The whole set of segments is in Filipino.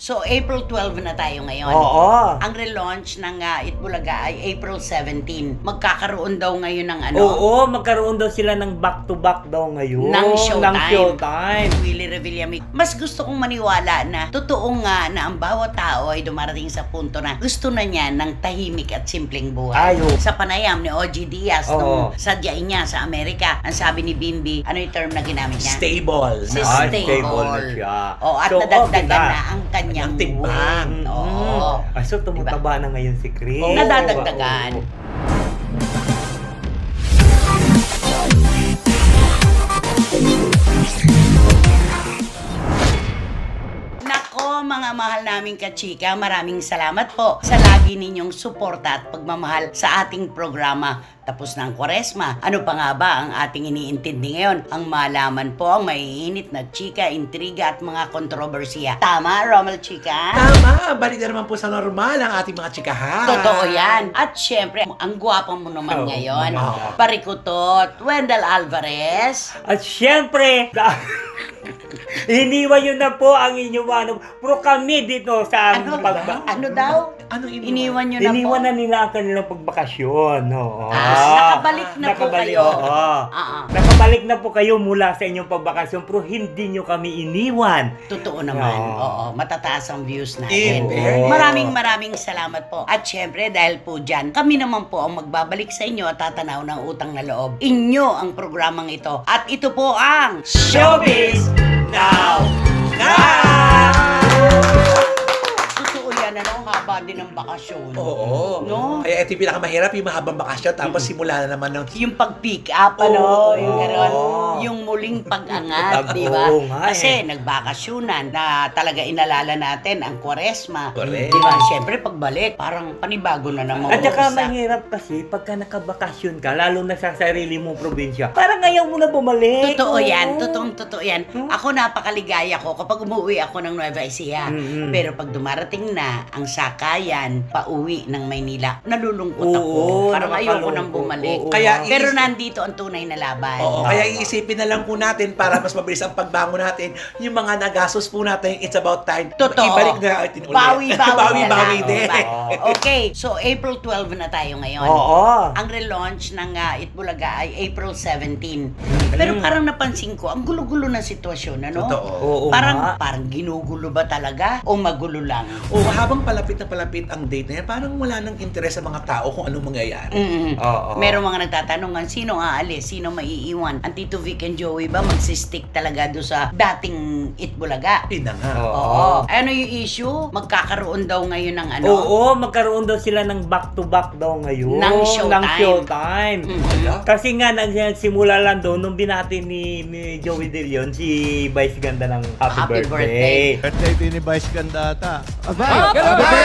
So, April 12 na tayo ngayon. Oo. Ang relaunch ng Itbulaga ay April 17. Magkakaroon daw ngayon ng ano? Oo, magkaroon daw sila ng back-to-back daw ngayon. Ng showtime. Ng showtime. Willie Revillame. Mas gusto kong maniwala na totoo nga na ang bawat tao ay dumarating sa punto na gusto na niya ng tahimik at simpleng buhay. Ayo. Sa panayam ni OG Diaz, nung sadyain niya sa Amerika, ang sabi ni Bimbi, ano yung term na ginamit niya? Stable. Stable na siya. Oh, at So, nadagdagan okay na ang kanyang timbang. weight. Oo. So, tumataba na ngayon si Chris. Oo. Nadadagdagan. Nako, mga mahal naming kachika, maraming salamat po sa lagi ninyong suporta at pagmamahal sa ating programa. Tapos na ang Kwaresma. Ano pa nga ba ang ating iniintindi ngayon? Ang malaman po ang maiinit na chika, intriga at mga kontrobersiya. Tama, Romel Chika? Tama! Balik na naman po sa normal ang ating mga chikahan. Totoo yan. At syempre, ang gwapa mo naman ngayon. mga- Parikutot, Wendell Alvarez. At syempre, iniwan yun na po ang inyong ano. Pero kami dito sa Ano daw? Anong Iniwan nyo na po? iniwan na nila ang kanilang pagbakasyon. Oo. Nakabalik na po kayo. Oo. Nakabalik na po kayo mula sa inyong pagbakasyon pero hindi nyo kami iniwan. Totoo naman. Oo, matataas ang views natin. Oo. Maraming salamat po. At syempre, dahil po dyan, kami naman po ang magbabalik sa inyo at tatanaw ng utang na loob. Inyo ang programang ito. At ito po ang Showbiz Now! Totoo yan, ano? Ang haba din ng bakasyon. Oo. No? Kaya ito yung pinakamahirap, yung mahabang bakasyon, tapos simula na naman ng... Yung pag-pick up, ano? Oo. Yung gano'n. Yung muling pag-angat, di ba? Oo nga Kasi nagbakasyonan na talaga inalala natin ang Kwaresma. Correct. Di ba? Siyempre, pagbalik, parang panibago na naman. At saka mahirap kasi pagka nakabakasyon ka, lalo na sa sarili mong probinsya, parang ayaw mo na bumalik. Totoo Oo. yan. Totoo yan. Ako napakaligaya ko kapag umuwi ako ng Nueva Ecija. Pero pag dumarating na ang sakayan, pauwi ng Maynila, nalulungkot ako. Oo, Parang ayoko nakakalungkot. nang bumalik. Oo. Kaya Pero nandito ang tunay na laban. Oo, kaya iisipin na lang po natin para mas mabilis ang pagbangon natin. Yung mga nagastos po natin, it's about time. Totoo. Ibalik na natin ulit. Bawi-bawi na Bawi-bawi lang. din. Diba? Okay, so April 12 na tayo ngayon. Oo. Ang relaunch ng Itbulaga ay April 17. Pero parang napansin ko, ang gulo-gulo na sitwasyon, ano? Totoo. Oo nga. Parang ginugulo ba talaga o magulo lang? O habang palapit na palapit ang date na yan, parang wala nang interes sa mga tao kung anong mangyayari. Oo. Merong mga nagtatanungan, sino aalis? Sino maiiwan? Ang Tito Vic and Joey ba magsistick talaga doon sa dating Itbulaga? Yun na nga. Oo. Ano yung issue? Magkakaroon daw ngayon ng ano? Oo, magkaroon daw sila ng back-to-back daw ngayon. Ng showtime. showtime. Wala. Kasi nga, nagsimula lang doon nung binati ni Joey De Leon si Vice Ganda ng Happy Birthday. Birthday din ni Vice Ganda ata. Happy birthday!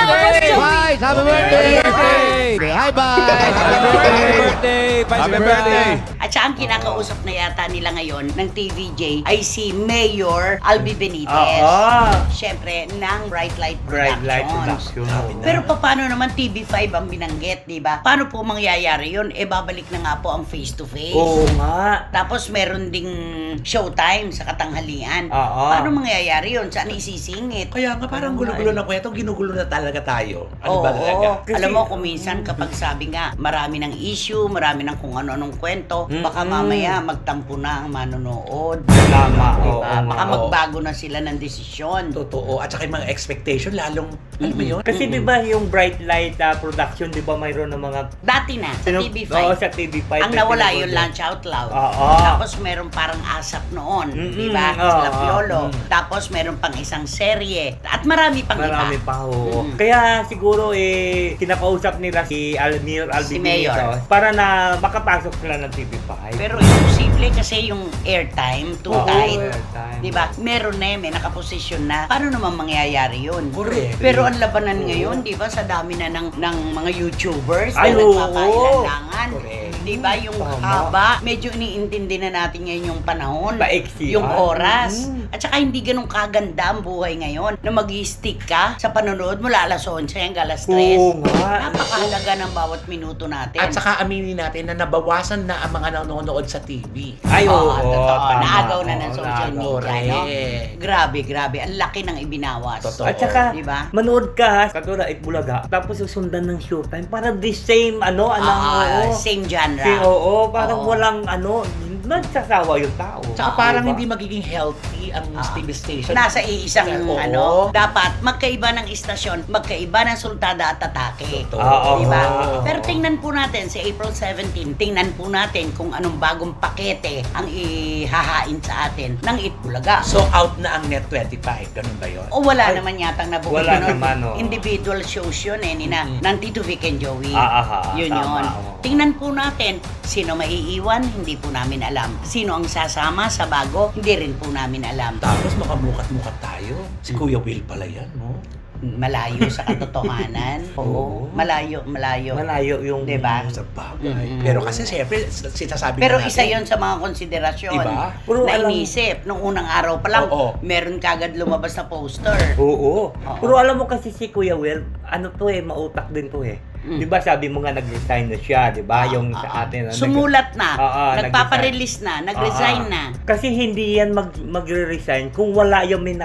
Vice! Happy birthday! Hi, Vice! Happy birthday! Happy birthday! At siya ang kinakausap na yata nila ngayon ng TVJ ay si Mayor Albi Benitez. Oo. Siyempre, ng Bright Light Bright Light Productions. Production. Pero paano naman TV5 ang binanggit, di ba? Paano po mangyayari yun? Eh, babalik na nga po ang face-to-face. Oo nga. Tapos meron ding showtime sa katanghalian. Oo. Paano mangyayari yun? Saan isisingit? Kaya nga parang gulo-gulo na kwento, ginugulo na talaga tayo. Ano Oo. ba talaga? Kasi- Alam mo, kung minsan kapag sabi nga, marami ng issue, marami ng kung ano-anong kwento, baka mamaya magtampo na ang manonood. Tama. Diba? Oo nga. Baka magbago na sila ng desisyon. Totoo. At saka yung mga expectation, lalong, alam mo yun? Kasi di ba yung Bright Light Production, di ba mayroon ng mga... Dati na, sa TV5. Oo, sa TV5. Ang nawala yung Lunch Out Loud. Oo. Tapos meron parang asap noon, di ba? Oo. Sila Piolo. Tapos meron pang isang serye. At marami pang Marami iba. pa ho. Kaya siguro kinakausap nila si Mayor Albi Si Mayor. Benitez para na makapasok sila ng TV5. Pero imposible kasi yung airtime, too Oo, tight. airtime. Di ba? Meron na may nakaposisyon na. Paano naman mangyayari yun? Correct. Pero ang labanan ngayon, di ba, sa dami na ng mga YouTubers Ay, na oo. nagpapailangan. Correct. Di ba? Yung Tama. haba, medyo iniintindi na natin ngayon yung panahon. Paiksi. Yung oras. At saka hindi ganun kaganda ang buhay ngayon na mag-stick ka sa panonood mula alas 11 hanggang alas 3. Oo nga. Napakahalaga ng bawat minuto natin. At saka aminin natin na nabawasan na ang mga nanonood sa TV. Ay, oo. Totoo. Tama. Naagaw na ng Oo, social naagaw. media, no? Correct. Grabe, grabe. Ang laki ng ibinawas. Totoo. At saka, Di ba? manood ka ha, katulad Bulaga, tapos susundan ng showtime, parang the same, Same genre. Oo, parang Oo. walang nagsasawa yung tao. Tsaka parang Diba? hindi magiging healthy ang TV station. Nasa iisang Oo. dapat magkaiba ng istasyon, magkaiba ng sultada at atake. Totoo. Oo. Diba? Oo. Pero tingnan po natin sa April 17, tingnan po natin kung anong bagong pakete ang ihahain sa atin ng Itbulaga. So out na ang Net 25, ganun ba yun? O wala naman yatang nabuo. Wala naman, oh. Individual shows yun ng Tito Vic and Joey. Yun tama, yun. oo. Tingnan po natin, sino maiiwan, hindi po namin alam. Sino ang sasama sa bago, hindi rin po namin alam. Tapos makamukat-mukat tayo. Si Kuya Will pala yan, no? Malayo sa katotohanan. Oo. Malayo. Malayo yung... Diba? Sa bagay. Mm. Pero kasi siyempre, sinasabi Pero na natin. isa yon sa mga konsiderasyon Diba? Puro na alam- inisip. Nung unang araw pa lang, Oo. meron kagad lumabas na poster. Oo. Oo. Pero alam mo kasi si Kuya Will, mautak din to eh. Mm. Di ba sabi mo nga nag-resign na siya, di ba? Yung sa atin. Sumulat na, Oo, nagpaparelease na, nag-resign na. Kasi hindi yan magre-resign kung wala yung may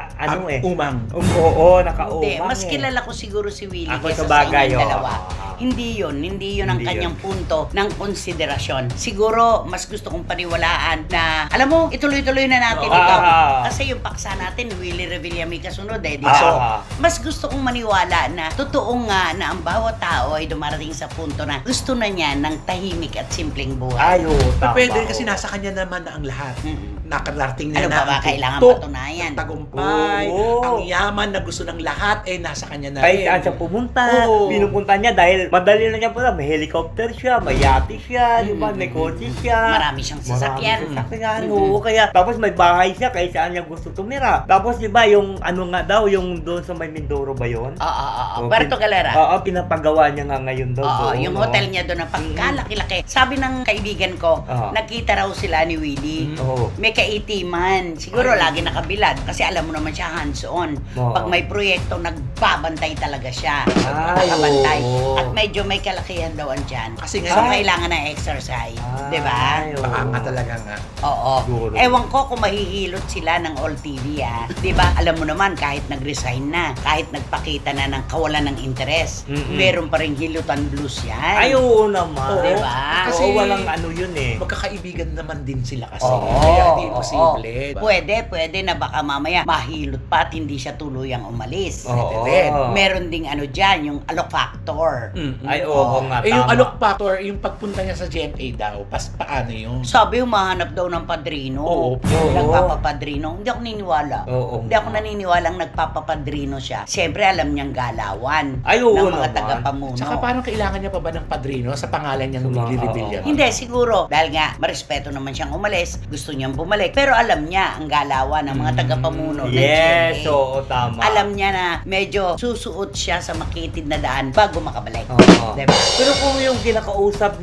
Umang. Oo, nakaumang Hindi, mas eh. kilala ko siguro si Willie Ako kesa sa bagay, sa inyong oo. dalawa. Hindi yun ang Hindi kanyang yun. punto ng konsiderasyon. Siguro, mas gusto kong paniwalaan na, alam mo, ituloy-tuloy na natin ito. Kasi yung paksa natin, Willie Revilla may kasunod eh. Di ba? So, mas gusto kong maniwala na totoo nga na ang bawat tao ay dumarating sa punto na gusto na niya ng tahimik at simpleng buhay. Ay, oo, tama. Pwede kasi nasa kanya naman na ang lahat. Nakarating niya Ano na pa ba ang kailangan tuktok, patunayan? ang tagumpay, Oo. ang yaman na gusto ng lahat, nasa kanya na Kahit rin. saan siya pumunta, Oo. pinupunta niya dahil madali na niya pala, may helicopter siya, may yate siya, di ba, may kotse siya. Marami siyang sasakyan. Marami sasakyan, oo. Kaya, tapos may bahay siya kahit saan niya gusto tumira. Tapos, di ba, yung yung doon sa may Mindoro ba yun? Oo. Puerto Galera. Oo, pinapagawa niya nga ngayon daw. Oo, doon, yung no? hotel niya doon na pagkalaki-laki. Sabi ng kaibigan ko, Oo. nakita raw sila ni Willie. Oo. May kaitiman. Siguro lagi nakabilad kasi alam mo naman siya hands-on. Oo. Pag may proyekto, nagbabantay talaga siya. Ay, Nakabantay. oo. At medyo may kalakihan daw andyan. Kasi So, nga, kailangan ng exercise. Di ba? Ay, oo. baka nga talaga nga. Oo. Siguro. Ewan ko kung mahihilot sila ng All TV, ah. Di ba? Alam mo naman, kahit nag-resign na, kahit nagpakita na ng kawalan ng interes, Mm-mm. meron pa rin hilutan blues yan. Ay, oo naman. Oo. Diba? Kasi Oo, walang ano yun eh. Magkakaibigan naman din sila kasi. Oo, Kaya hindi oo. imposible. Diba? Pwede na baka mamaya mahilot pa at hindi siya tuluyang umalis. Oo. din. Meron ding ano dyan, yung alok factor. Mm-mm. Ay, oo nga, yung tama. alok factor, yung pagpunta niya sa GMA daw, paano yun? Sabi, humahanap daw ng padrino. Oo. Nagpapapadrino. Hindi ako niniwala. Oo. Hindi ako naniniwalang nagpapapadrino siya. Siyempre, alam niyang galawan Ay, oo ng mga naman. tagapamuno. Saka parang kailangan niya pa ba ng padrino sa pangalan niyang Sa mga- Willie Revilla? oo. Hindi, siguro. Dahil nga, marespeto naman siyang umalis. Gusto niyang bumalik. Pero alam niya ang galawan ng mga tagapamuno ng Yes, GMA. oo, tama. Alam niya na medyo susuot siya sa makitid na daan bago makabalik. Oo. Diba? Pero kung yung kinakausap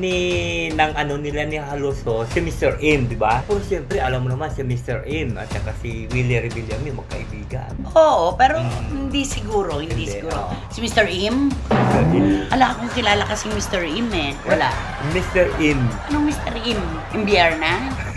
ng ano nila ni Haluso, si Mr. Im, di ba? Pero siyempre, alam mo naman si Mr. Im at saka si Willie Revilla may magkaibigan. Oo, pero hindi siguro. Hindi Hindi, siguro. oo. Si Mr. Im? Ala, akong kilala kasi Mr. Im eh. Wala. Mr. Im. Anong Mr. Im? Imbiar na?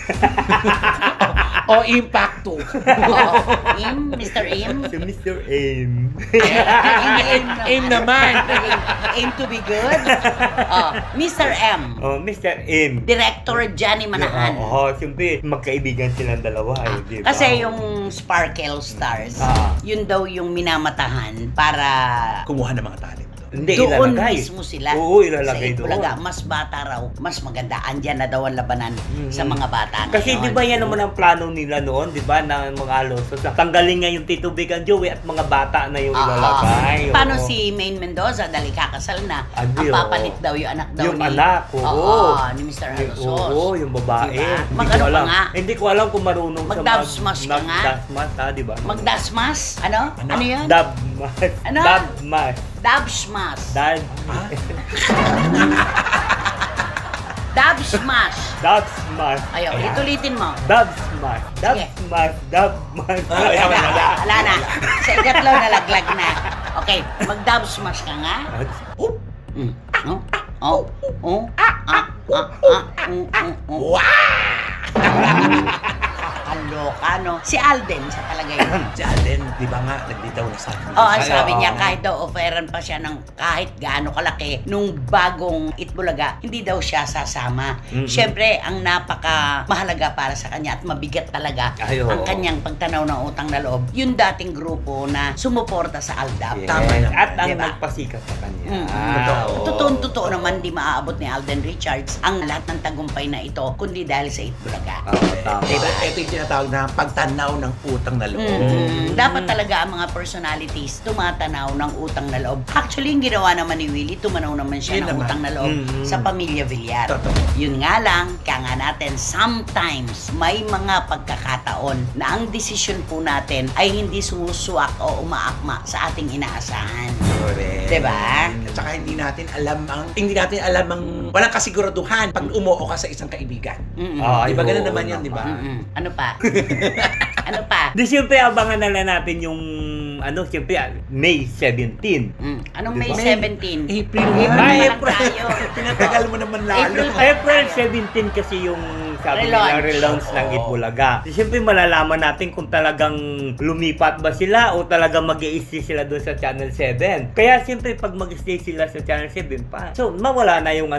O Impact 2. Oo. Im? Mr. Im? Si Mr. Im. Aim naman. Aim to be good? Oh, Mr. M. Oh, Mr. Im. Director Johnny Manahan. Oo, siyempre, magkaibigan silang dalawa, eh, di ba? Kasi yung Sparkle Stars, yun daw yung minamatahan para Kumuha ng mga talent. Hindi, doon ilalagay. mismo sila. Oo, ilalagay sa doon. Itbulaga. Mas bata raw, mas maganda. Andyan na daw ang labanan sa mga bata Kasi ngayon. di ba yan naman ang plano nila noon, di ba, ng mga Alonso. Tanggalin nga yung Tito Vic and Joey at mga bata na yung ilalagay. Paano oo. si Maine Mendoza, dahil kakasal na, Adi, ang papalit daw yung anak daw Yung ni... anak, oo. ni Mr. Yung- Alosos. Oo, yung babae. Diba? Hindi Mag-ano ko ka alam. nga? Hindi ko alam kung marunong Mag-dabsmash ka nga? Mag-dabsmash, ha, di ba? Magdasmas? Ano? Ano yun? Dabmas. Ano? Dabmas. Dabsmas. Dad. Dub smash. Dub smash. Ayaw, ulitin mo. Dub smash. Dub Sige. smash. Dub smash. Wala na. Sa ikatlo, nalaglag na. Okay, mag-dub smash ka nga. Kaloka, no? Si Alden, sa talaga yun. Si Alden, di ba nga, nagbitaw na sa akin. Ang sabi niya, kahit daw offeran pa siya ng kahit gaano kalaki nung bagong Itbulaga, hindi daw siya sasama. Siyempre, ang napaka mahalaga para sa kanya at mabigat talaga ang kanyang pagtanaw ng utang na loob, yung dating grupo na sumuporta sa Aldab. Yes. Tama naman. At ang Diba? nagpasikat sa kanya. Totoo naman di maaabot ni Alden Richards ang lahat ng tagumpay na ito, kundi dahil sa Itbulaga. Tama. Diba? Ito yung tinatawag na pagtanaw ng utang na loob. Dapat talaga ang mga personalities tumatanaw ng utang na loob. Actually, yung ginawa naman ni Willie, tumanaw naman siya Yun ng naman. utang na loob sa pamilya Villar. Totoo. Yun nga lang, kaya nga natin, sometimes may mga pagkakataon na ang desisyon po natin ay hindi sumusuwak o umaakma sa ating inaasahan. Correct. Diba? At saka hindi natin alam ang walang kasiguraduhan pag umuo ka sa isang kaibigan. Di ba ganun naman yun, di ba? Ano pa? Ano pa? Di siyempre, abangan na lang natin yung, siyempre, May 17. Anong Diba? May 17? April April nga. pa lang April. tayo. Pinatagal mo naman lalo. April 17 kasi yung sabi nila relaunch ng Oo. Itbulaga. Siyempre malalaman natin kung talagang lumipat ba sila o talagang mag-i-stay sila doon sa Channel 7. Kaya siyempre pag mag-stay sila sa Channel 7 pa. So mawala na yung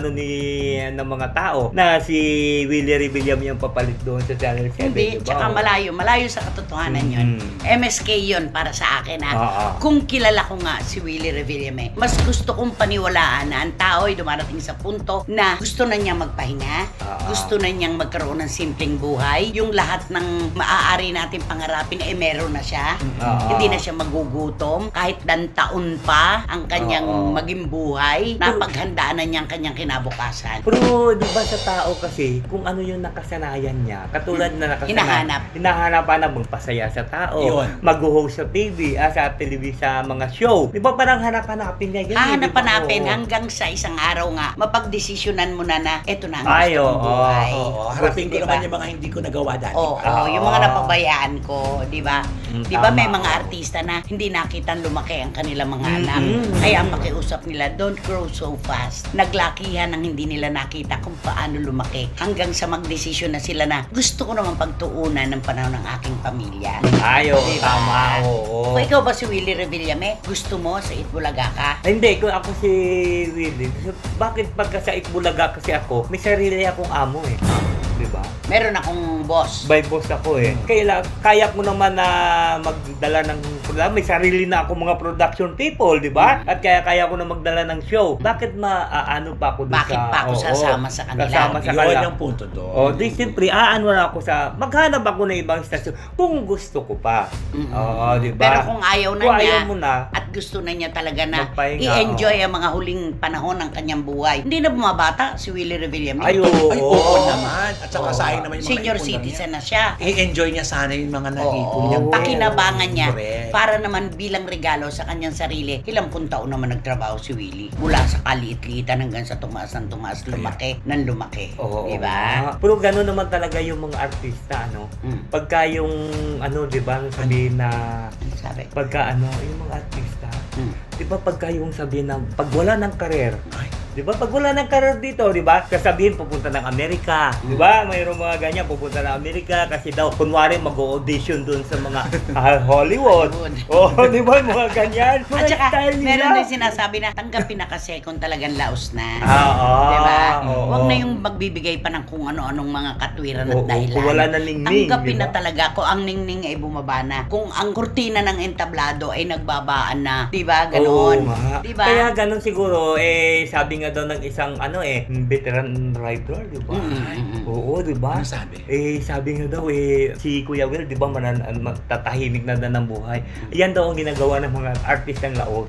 ng mga tao na si Willie Rebellion yung papalit doon sa Channel 7. Hindi, diba? tsaka malayo sa katotohanan yun. MSK yun para sa akin Kung kilala ko nga si Willie Revillame, mas gusto kong paniwalaan na ang tao ay dumarating sa punto na gusto na niyang magpahinga, gusto na niyang magkaroon ng simpleng buhay, yung lahat ng maaari natin pangarapin meron na siya. Hindi na siya magugutom kahit dan taon pa ang kanyang maging buhay, napaghandaan na niya ang kanyang kinabukasan. Pero di ba sa tao kasi, kung ano yung nakasanayan niya, katulad na hinahanap magpasaya sa tao, Yun. mag-host sa TV, sa televisa, mga show. Di ba parang hanap-hanapin niya yan? Hahanap-hanapin Oo. hanggang sa isang araw nga, mapagdesisyonan mo na eto na ang Ay, gusto kong buhay. Harapin ko Diba? naman yung mga hindi ko nagawa dati. Yung mga napabayaan ko, di ba? Di ba may tama. mga artista na hindi nakitang lumaki ang kanilang mga anak. Kaya ang pakiusap nila, don't grow so fast. Naglakihan ang hindi nila nakita kung paano lumaki. Hanggang sa magdesisyon na sila na gusto ko naman pagtuunan ng panahon ng aking pamilya. Ayo, Diba? tama, oo. Kung ikaw ba si Willie Revillame, gusto mo sa Itbulaga ka? Hindi, kung ako si Willie, bakit pagka sa Itbulaga kasi ako, may sarili akong amo eh. Di ba? Meron akong boss. By boss ako eh. Kaya ko naman na magdala ng may sarili na ako mga production people, di ba? At kaya ko na magdala ng show. Bakit ano pa ako doon Bakit pa ako sasama sa kanila? Sasama sa Yun kanila. yung punto doon. Di siyempre, na ako maghanap ako ng ibang stasyon kung gusto ko pa. Oo, di ba? Pero kung ayaw na Kung niya, ayaw mo na, at gusto na niya talaga na magpahinga, i-enjoy ang mga huling panahon ng kanyang buhay. Hindi na bumabata si Willie Revillame. Ay, oo naman. At saka sayang naman yung mga Senior ipon citizen na siya. I-enjoy niya sana yung mga naipon niya. Pakinabangan niya Correct. para naman bilang regalo sa kanyang sarili. Ilang pung taon naman nagtrabaho si Willie. Mula sa kaliit-liitan hanggang sa tumaas ng tumaas, lumaki ng lumaki. Oo. Di ba? Pero gano'n naman talaga yung mga artista, Pagka yung, di ba, sabihin na, Ano sabi? pagka yung mga artista, di ba, pagka yung sabihin na, pag wala ng karir, di ba, pag wala ng karir dito, di ba, sasabihin, pupunta ng Amerika, di ba, mayroong mga ganyan, pupunta ng Amerika, kasi daw, kunwari, mag-audition dun sa mga Hollywood. Di ba, mga ganyan. Mga At saka, style nila. meron din sinasabi na tanggapin na kasi kung talagang laos na. Diba? Huwag na yung magbibigay pa ng kung ano-anong mga katwiran at Oo, dahilan. kung wala na ningning, Tanggapin diba? na talaga kung ang ningning ay bumaba na. Kung ang kurtina ng entablado ay nagbabaan na. Diba? Ganon. Oo nga. Diba? Kaya ganon siguro, sabi nga daw ng isang, veteran rider, di ba? Oo, di ba? Ano sabi? Sabi nga daw, si Kuya Will, di ba, tatahimik na ng buhay. Yan daw ang ginagawa ng mga artistang laot.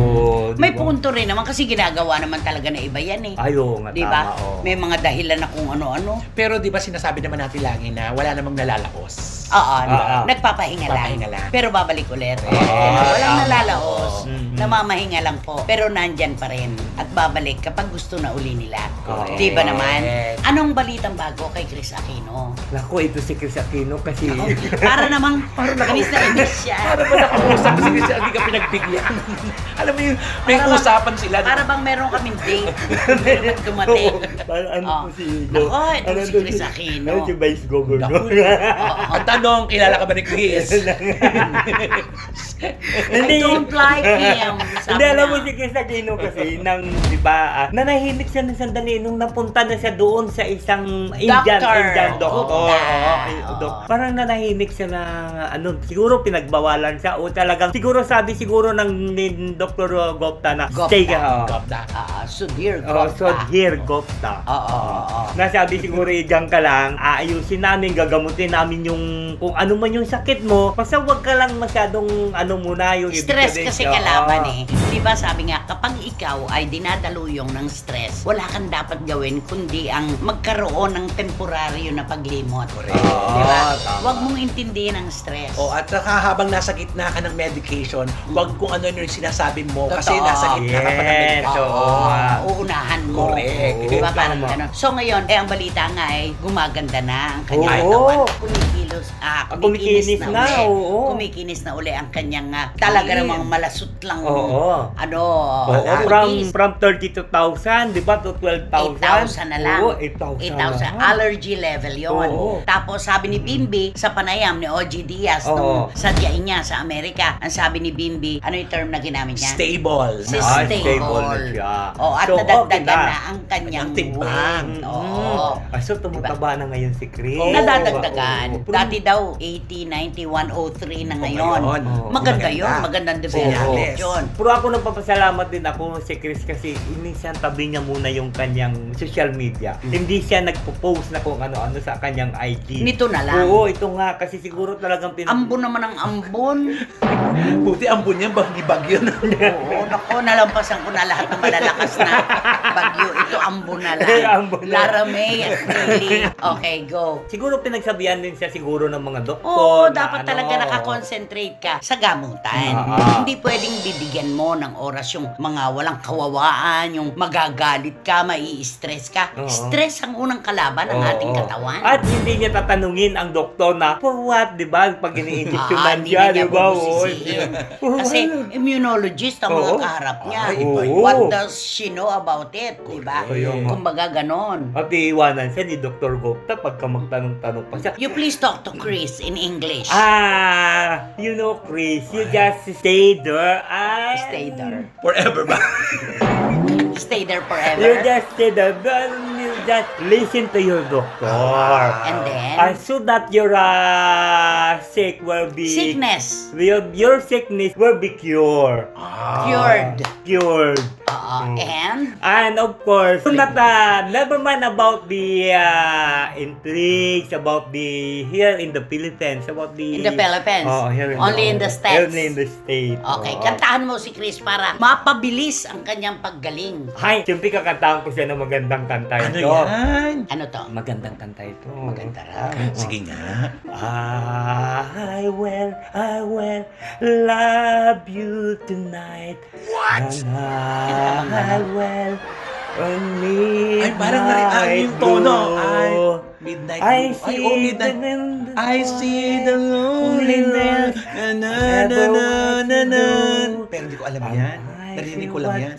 May punto rin naman kasi ginagawa naman talaga na iba yan eh. Ayo nga, Diba? tama. Oo. May mga dahilan na kung ano-ano. Pero di ba sinasabi naman natin lagi na wala namang nalalakos? Oo, nagpapahinga lang. Papahinga lang. Pero babalik ulit. Oo, Walang tama. nalalaos. Oo. namamahinga lang po. Pero nandyan pa rin at babalik kapag gusto na uli nila. Correct. Di ba naman? Anong balitang bago kay Chris Aquino? Naku, ito si Chris Aquino kasi... Para namang inis na inis siya. Para ba nakausap kasi hindi ka pinagbigyan? Alam mo yung may Para bang- usapan sila. Para bang meron kaming date. Meron dumating. Parang ano Oh. po si... Nako, ito si to Chris Aquino. Ano si Vice Governor? Ang tanong, kilala ka ba ni Chris? I don't like him. Hindi, alam mo si Chris Aquino kasi nang, di ba, nanahimik siya ng sandali nung napunta na siya doon sa isang Indian doctor. Parang nanahimik siya na, siguro pinagbawalan siya o talagang, siguro ng ni Dr. Gupta na, Gupta. stay ka. Gupta. Oh, Sudhir Gupta. Sudhir Gupta. Oo. Nasabi siguro, diyan ka lang, aayusin namin, gagamutin namin yung, kung ano man yung sakit mo, basta wag ka lang masyadong, muna yung Stress ibig kasi sabihin. kalaban eh. Di ba sabi nga, kapag ikaw ay dinadaluyong ng stress, wala kang dapat gawin kundi ang magkaroon ng temporaryo na paglimot. Correct. Di ba? Tama. Huwag mong intindihin ang stress. At habang nasa gitna ka ng medication, wag kung ano yung sinasabi mo kasi Totoo. nasa gitna ka pa ng Yes, medication. oo. Uunahan mo. Correct. Di ba? Parang Tama. gano'n. So ngayon, ang balita nga ay gumaganda na ang kanyang Oo. katawan. Kumikinis na, uli. oo. Kumikinis na uli ang kanyang talaga namang malasot lang. Oo. Diabetes. From 32,000, di ba, to 12,000? 8,000 na lang. Oo, 8,000 na lang. Allergy level yon. Oo. Tapos sabi ni Bimbi sa panayam ni OG Diaz Oo. nung sadyain niya sa Amerika, ang sabi ni Bimbi, ano yung term na ginamit niya? Stable. Si stable na stable. siya. At So, nadagdagan okay na. na ang kanyang Ang timbang. weight. Oo. So, tumataba na ngayon si Chris. Oo. Nadadagdagan. Oo. Dati daw 80, 90, 103 na ngayon. ngayon. Oo. Maganda Maganda. yun. Magandang development Senyales. yun. Pero ako nagpapasalamat din ako si Chris kasi minsan tabi niya muna yung kanyang social media. Hindi siya nagpo-post na kung ano-ano sa kanyang IG. Nito na lang. Oo, ito nga kasi siguro talagang Ambon naman ang ambon. Buti ambon niya, bagyo na. Oo, nako, nalampasan ko na lahat ng malalakas na bagyo. Ito ambon na lang. Ambon na. Lara May at Lily. Okay, go. Siguro pinagsabihan din siya siguro ng mga doktor. Oo, na dapat ano. talaga nakakonsentrate ka sa gamutan. Hindi pwedeng bibigyan mo ng oras yung mga walang kawawaan, yung magagalit ka, mai-stress ka. Oo. Stress ang unang kalaban ng Oo. ating katawan. At hindi niya tatanungin ang doktor na, for what, di ba? Pag ini-injectionan Hindi siya, na niya di ba? bubusisihin. Kasi immunologist ang mga Oo. kaharap niya. Ay, iba yun. What does she know about it? Di ba? Correct. Kumbaga ganon. At iiwanan siya ni Dr. Gupta pagka magtanong-tanong pa siya. You please talk to Chris in English. You know, Chris, you just stay there. Stay there. Forever ba? Stay there You forever. just stay there. Then you just listen to your doctor. And then, So that your sick will be... sickness. Your sickness will be cured. Cured. Cured. And, of course, never mind about the intrigues, about the here in the Philippines, about the... in the Philippines. Here Only in the States. Only in the States. Okay, Oo. kantahan mo si Chris para mapabilis ang kanyang paggaling. Hi, siyempre kakantahan ko siya ng magandang kanta Ano ito. yan? Ano to? Magandang kanta ito. Maganda raw. Sige nga. I will love you tonight. What? I will on midnight Ay, parang yung tono. Ay, midnight. I Ay, see oh, midnight. I see the loneliness. Na na na na na na. Pero hindi ko alam yan. Narinig ko lang yan.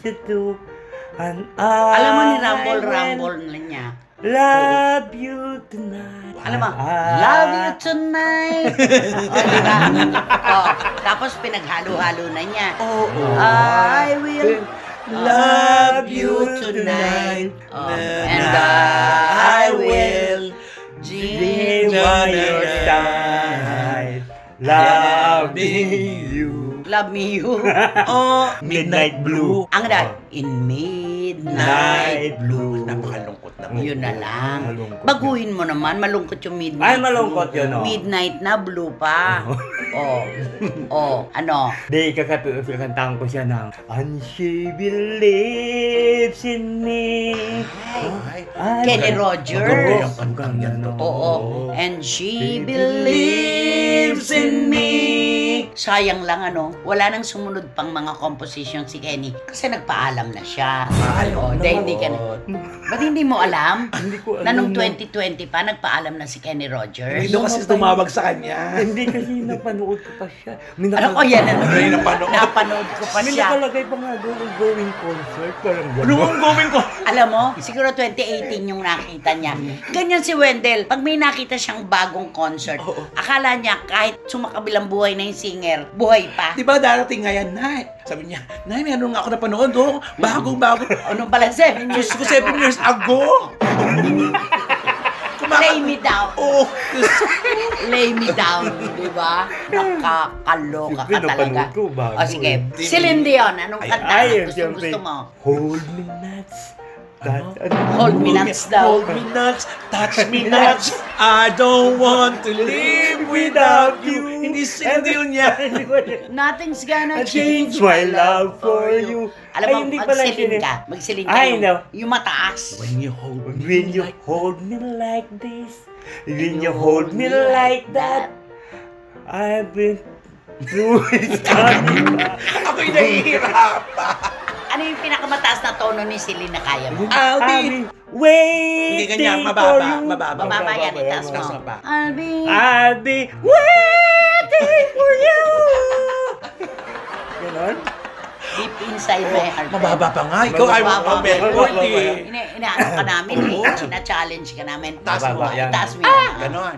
Alam mo ni Rumble na niya. Love you tonight. Alam mo, love you tonight. Diba? Tapos pinaghalo-halo na niya. I will love you tonight. And I will Be dream by on your your side. Loving you. Love me you. Midnight Blue. Ang dahil, in midnight blue. Napakalungkot naman. Yun na lang. Malungkot Baguhin mo naman, malungkot yung midnight. Ay, malungkot blue. yun, oh. Midnight na blue pa. Ano? Di, kakantahan ko siya ng And she believes in me. Kenny Roger. Maganda yung kantang yan, no? Oo. And she believes in me. sayang lang wala nang sumunod pang mga composition si Kenny kasi nagpaalam na siya. Ay, Dahil hindi ka na. Ba't hindi mo alam? Hindi ko Na alam nung 2020 pa, nagpaalam na si Kenny Rogers. Hindi kasi tumawag sa kanya. Hindi kasi napanood ko pa siya. May Ano ko yan? Ay, napanood. Napanood ko pa May siya. nakalagay pa nga doon, going concert. Parang Ano gano'n. ang gawin ko? Alam mo, siguro 2018 yung nakita niya. Ganyan si Wendell. Pag may nakita siyang bagong concert, akala niya kahit sumakabilang buhay na yung singer, buhay pa. Di ba darating nga yan, Nay? Sabi niya, Nay, meron nga ako napanood, bagong-bago. Ano pala, 7 years Diyos ko, 7 years ago. Lay me down. Oo. Lay me down, di ba? Nakakaloka ka Siyempre, talaga. napanood ko, bago O sige, eh. Celine Dion, anong Ay, kanta? Gusto mo? Hold me nuts. Hold me nuts daw. Hold me nuts, touch me nuts. I don't want to live without you. Hindi sindiw niya. Nothing's gonna Change my love for you. Alam Ay, mo, hindi pala magsilin siya. ka. Magsilin ka I yung, know. yung mataas. When you hold me When you hold me like this, when you hold me like that, I've been through it. Ako'y nahihirap. Ano yung pinakamataas na tono ni Celine na kaya mo? I'll be... I'll be waiting Hindi ganyan, for mababa, you. mababa. Mababa yan, itaas mo. Taas mo pa. I'll be... waiting for you. Ganon? Deep inside my heart. Mababa pa nga. Ikaw ay Mababa. mababa. Inaano ka namin eh. Sina-challenge ka namin. Taas mo. Mababa yan. Itaas mo yan. Ganon.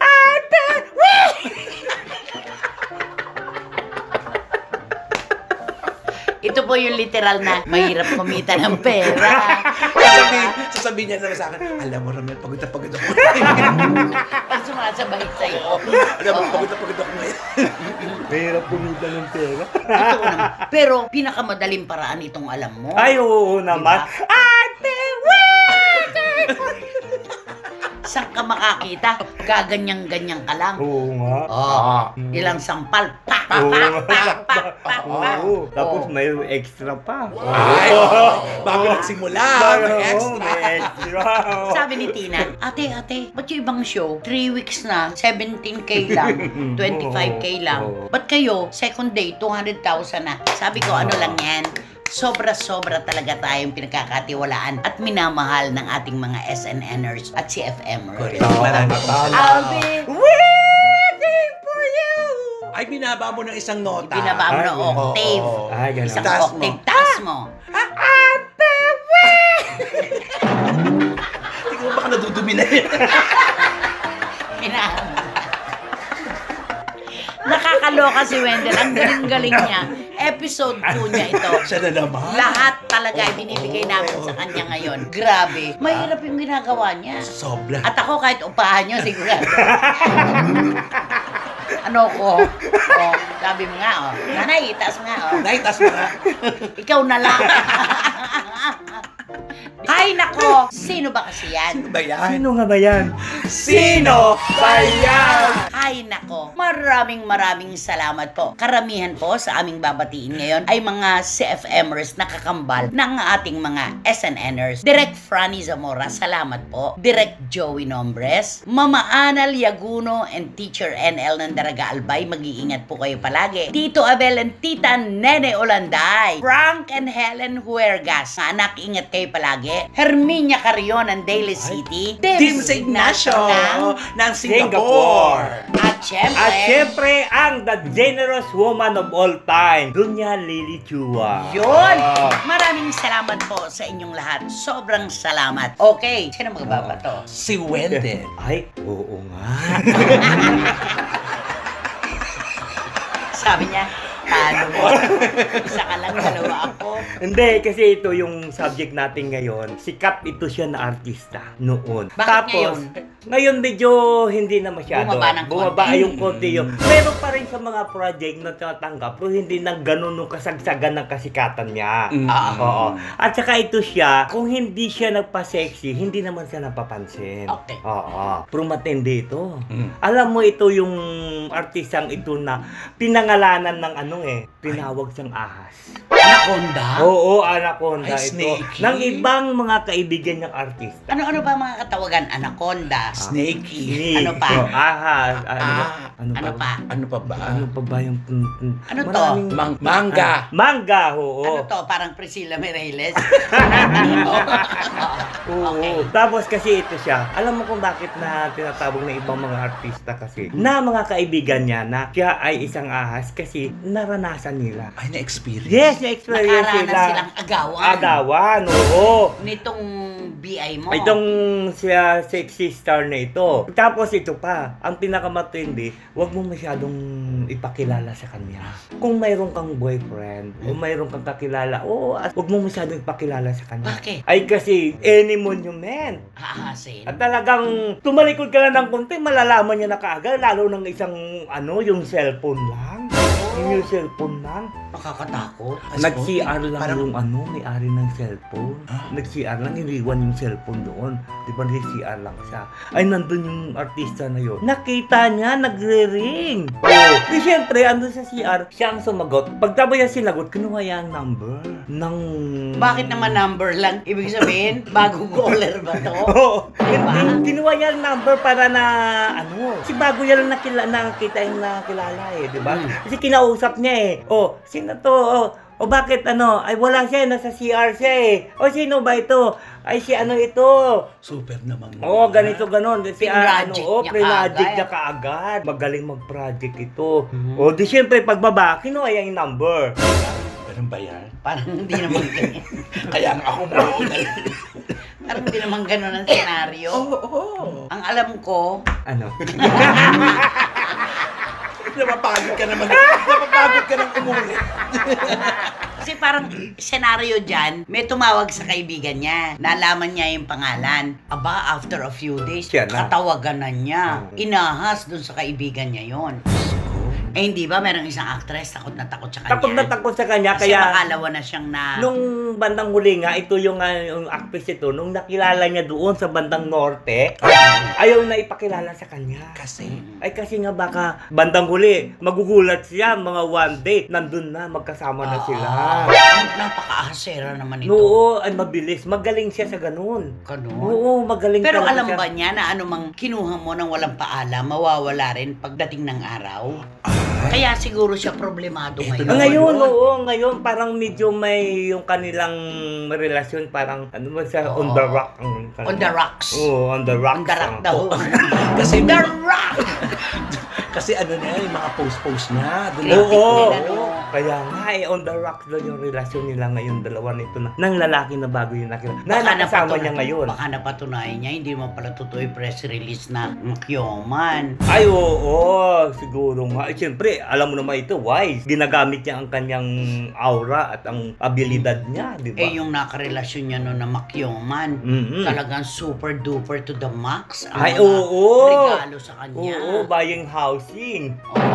Ito po yung literal na mahirap kumita ng pera. Sasabihin niya naman sa akin, alam mo Ramel, pagod na pagod ako. Pag sumasabay sa'yo. Alam mo, pagod na pagod ako ngayon. Mahirap kumita ng pera. Totoo naman. Pero pinakamadaling paraan itong alam mo. Ay, oo naman. Diba? I've been waiting. Saan ka makakita? Gaganyang-ganyang ka lang. Oo nga. Oh, ilang sampal. Pa, pa, Oo pa, nga. pa, pa, pa, pa. Oo. Tapos Oh. may extra pa. Ay, bago nagsimula, may extra. May extra. Sabi ni Tina, ate, ba't yung ibang show, 3 weeks na, 17K lang, 25K lang. Ba't kayo, second day, 200,000 na? Sabi ko, ano lang yan? Sobra-sobra talaga tayong pinagkakatiwalaan at minamahal ng ating mga SNNers at CFMers. Maraming I'll be waiting for you. Ay, binaba mo ng isang nota. Binaba mo Ay, na ganun. octave. Oo. Ay, ganun. Isang Taas mo. octave. Taas mo. Hindi ko baka nadudumi na yan. Nakakaloka si Wendell. Ang galing-galing niya. Episode 2 niya ito. Siya na naman. Lahat talaga binibigay namin sa kanya ngayon. Grabe. Mahirap yung ginagawa niya. Sobra. At ako kahit upahan niyo, sigurado. Ano ko? Oh, sabi mo nga, oh. Nanay, itaas mo nga, oh. Naitas mo na. Ikaw na lang. Ay, nako! Sino ba kasi yan? Sino ba yan? Sino nga ba yan? Sino ba yan? Ay, nako. Maraming salamat po. Karamihan po sa aming babatiin ngayon ay mga CFMers na kakambal ng ating mga SNNers. Direk Franny Zamora, salamat po. Direk Joey Nombres, Mama Anal Yaguno, and Teacher NL Nandaraga Albay, mag-iingat po kayo palagi. Tito Abel and Tita Nene Olanday, Frank and Helen Huergas, anak, ingat kayo palagi. Herminia Carrion ng Daly City, Team Ignacio ng ng Singapore. At syempre, At syempre, ang the generous woman of all time, Dunya Lily Chua. yun! Maraming salamat po sa inyong lahat. Sobrang salamat. Okay, sino magbaba to? Si Wendell. Ay, oo nga. Sabi niya, talo mo. Isa ka lang, dalawa ako. Hindi, kasi ito yung subject natin ngayon. Sikat ito siya na artista noon. Bakit ngayon? Ngayon medyo hindi na masyado. Bumaba ng konti. Bumaba yung konti yung. Meron pa rin sa mga project na tinatanggap, pero hindi nang ganun nung kasagsagan ng kasikatan niya. Oo. At saka ito siya, kung hindi siya nagpa-sexy, hindi naman siya napapansin. Okay. Oo. Pero matindi ito. Alam mo, ito yung artistang ito na pinangalanan ng tinawag siyang ahas. Anaconda? Oo, anaconda Ay, ito. snakey. Ng ibang mga kaibigan niyang artista. Ano ba mga katawagan? Anaconda? Snakey. Snake. Ano pa? Ahas. Ano ba? Ano pa? Ano pa ba? Ano pa ba yung... Ano to? maraming- Mangga. Mangga, oo. Ano to? Parang Priscilla Mireles? Oo. Okay. Tapos kasi ito siya, alam mo kung bakit na tinatawag ng ibang mga artista kasi, na mga kaibigan niya na siya ay isang ahas kasi naranasan nila. Ay, na-experience. Yes, na-experience Nakaranas sila. silang agawan. Agawan, oo. Nitong BI mo. Itong siya sexy star na ito. Tapos ito pa, ang pinakamatindi, huwag mo masyadong ipakilala sa kanya. Kung mayroon kang boyfriend, o mayroon kang kakilala, huwag mo masyadong ipakilala sa kanya. Bakit? Ay kasi, any monument. Hahasin. At talagang tumalikod ka lang ng konti, malalaman niya na kaagad, lalo ng isang, yung cellphone lang. Yung cellphone lang. Nakakatakot. Nag-CR lang Parang- yung may-ari ng cellphone. Nag-CR lang, iniwan yung cellphone doon. Di ba nag-CR lang siya? Ay, nandun yung artista na yun. Nakita niya, nagre-ring. Di syempre, andun sa CR, siya ang sumagot. Pagtapos niya sinagot, kinuha niya ang number ng... Bakit naman number lang? Ibig sabihin, bagong caller ba to? Oo. Diba? Kinuha niya ang number para na, si bago niya lang nakita yung nakilala eh, di ba? Kasi kinausap niya eh. Sino to? Bakit ay wala siya, nasa CR siya eh. Sino ba ito? Ay, si ito. Super naman. Ganito, ganon. Si Pinroject niya pre-project kaagad. niya kaagad. Magaling mag-project ito. Di syempre, pagbaba, kinuha niya yung number. Ganun ba yan? Parang hindi naman ganyan. Kaya nga ako mauna. Parang hindi naman ganun ang senaryo. Oo. Ang alam ko, Napapagod ka naman. Napapagod ka ng umulit. kasi parang senaryo dyan, may tumawag sa kaibigan niya. Nalaman niya yung pangalan. Aba, after a few days, Siya na. katawagan na niya. Inahas dun sa kaibigan niya yon. Eh, hindi ba? Merong isang actress, takot na takot sa kanya. Takot na takot sa kanya, Kasi kaya... makalawa na siyang na... Nung bandang huli nga, ito yung actress ito, nung nakilala niya doon sa bandang norte, ayaw na ipakilala sa kanya. Kasi? Ay kasi nga baka bandang huli, magugulat siya mga one day, nandun na, magkasama na sila. Napaka-ahasera naman ito. Oo, ay mabilis. Magaling siya sa ganun. Ganun. Oo, magaling Pero talaga alam siya. ba niya na anumang kinuha mo ng walang paalam, mawawala rin pagdating ng araw? Kaya siguro siya problemado Ito ngayon. na. Ngayon, oo, ngayon parang medyo may yung kanilang relasyon parang sa on the rock. On the rocks. Oo, on the rock. On the rock daw. Kasi The rock! Kasi yung mga post-post niya. Doon Oo, Tinitik nila, no? kaya nga on the rock daw yung relasyon nila ngayon, dalawa nito na, ng lalaki na bago yung nakilala. Na nakasama niya ngayon. Baka napatunayan niya, hindi mo pala totoo yung press release na makyoman. Ay, oo, siguro nga. Siyempre, alam mo naman ito, wise. Ginagamit niya ang kanyang aura at ang abilidad niya, di ba? Eh, yung nakarelasyon niya no na makyoman, talagang super duper to the max. Ang Ay, mga oo. regalo sa kanya. Oo, buying housing.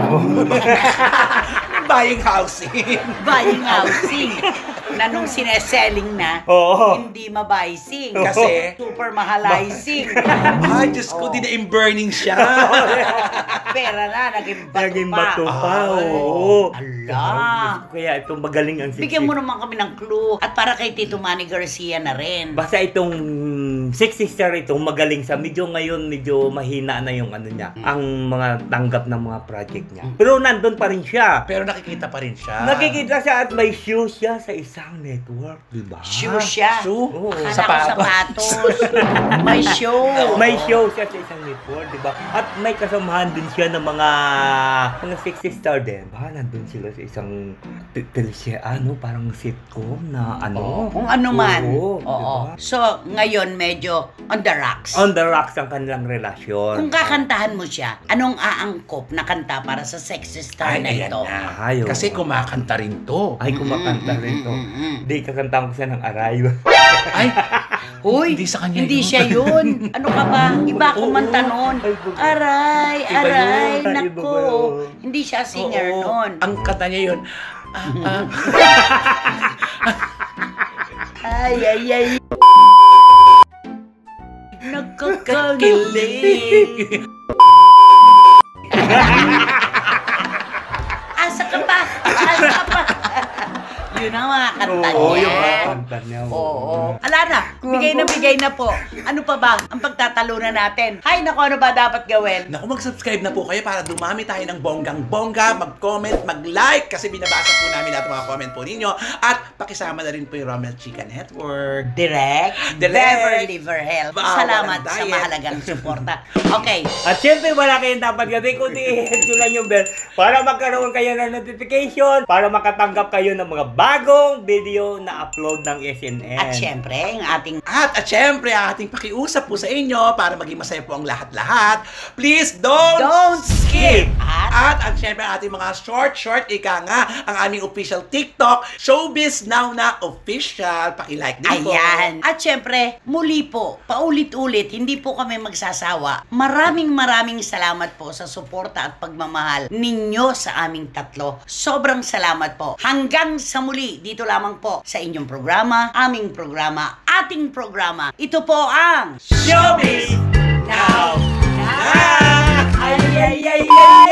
buying housing. Buying housing. Na nung sineselling na, Oo. hindi mabuying. Kasi? Super mahalizing. Ay, Diyos ko, burning siya. Pera na, naging bato Naging pa. bato pa, Ay. oo. Ala. Kaya ito magaling ang Bigyan mo naman kami ng clue. At para kay Tito Manny Garcia na rin. Basta itong 60 star ito, magaling sa medyo ngayon, medyo mahina na yung niya, ang mga tanggap ng mga project niya. Pero nandun pa rin siya. Pero nakikita pa rin siya. Nakikita siya at may shoe siya sa isang network, di ba? Shoe siya. Shoe? Oo. Akala ko sapatos. May show. May show siya sa isang network, di ba? At may kasamahan din siya ng mga 60 star din. Nandun sila sa isang parang sitcom na Kung ano man. Oo, Oo. diba? So, ngayon medyo on the rocks. On the rocks ang kanilang relasyon. Kung kakantahan mo siya, anong aangkop na kanta para sa sexy star na ayan ito? na. Ayaw. Kasi kumakanta rin to. Ay, kumakanta rin to. Hindi, kakantahan ko siya ng Arayo. Ay, Hoy, Hindi sa kanya hindi yun. siya yun. Ano ka ba? Iba Oo. kumanta nun. Ay, iba. Aray, Iba aray, yun. Iba nako. ba yun? Hindi siya singer oo, nun. Ang kanta niya yun. Ay, ay, ay. Nagkakagilig. Asa ka pa? Asa ka pa? Yun ang mga kanta Oo, niya. yung mga kanta niya. Oo. Ala na, bigay na po. Ano pa ba ang pagtatalunan natin? Hay, naku, ano ba dapat gawin? Naku, mag-subscribe na po kayo para dumami tayo ng bonggang-bongga, mag-comment, mag-like, kasi binabasa po namin lahat ng mga comment po ninyo. At pakisama na rin po yung Romel Chika Network. Direct Beverly Verhel. Wow, Salamat walang sa diet. mahalagang suporta. Okay. At syempre, wala kayong dapat gawin kundi i-hit nyo lang yung bell para magkaroon kayo ng notification, para makatanggap kayo ng mga bagong video na upload ng SNN. At syempre, yung ating At syempre, ang ating pakiusap po sa inyo para maging masaya po ang lahat-lahat. Please don't skip! At syempre, ang ating mga short, ika nga, ang aming official TikTok, Showbiz Now na Official. Paki-like din po. Ayan. At syempre, muli po, paulit-ulit, hindi po kami magsasawa. Maraming salamat po sa suporta at pagmamahal ninyo sa aming tatlo. Sobrang salamat po. Hanggang sa muli, dito lamang po sa inyong programa, aming programa, ating programa. Ito po ang Showbiz Now! Ay, ay, ay, ay,